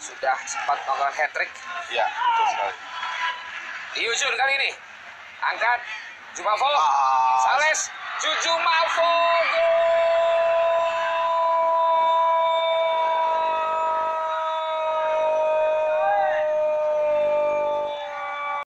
sudah sempat melakukan hat-trick. Iya, betul sekali. Yujun kali ini angkat Jumafo, Sales, Juju Malfo.